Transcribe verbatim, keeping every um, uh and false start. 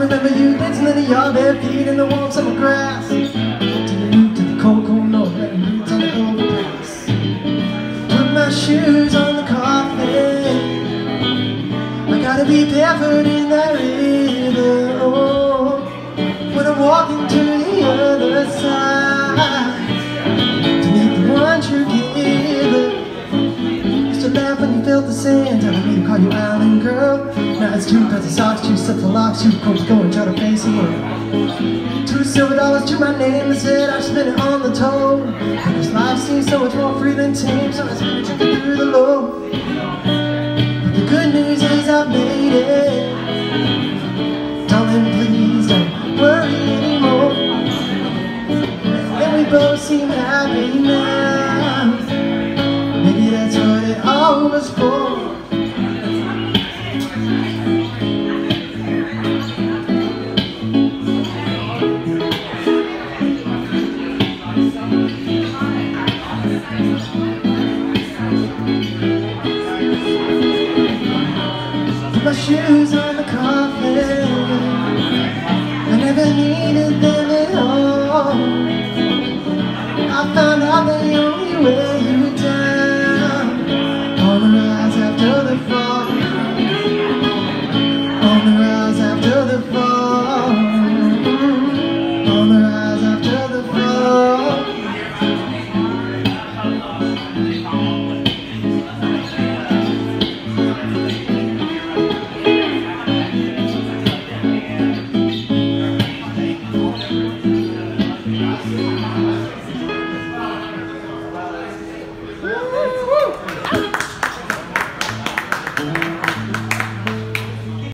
remember you dancing in the yard, bare feet in the warm summer grass. To the root, to the cold, cold north, letting roots on the overpass. Put my shoes on the coffin. I gotta be barefoot in that river. Oh, when I'm walking to the other side, to meet the one true giver. Used to laugh when you felt the sand, telling me to call you island girl. Now it's two pairs of socks, two sets of locks, two coats, go and try to face the world. Two silver dollars to my name, they said I spent it on the toe. But this life seems so much more free than tame, so I spent it drinking through the low. But the good news is I've made it. Darling, please don't worry anymore. And we both seem happy now. Maybe that's what it all was for. Put my shoes on the coffin. I never needed them at all. I found out the only way you were down. On the rise after the fall. On the rise after the fall. On the rise after the fall.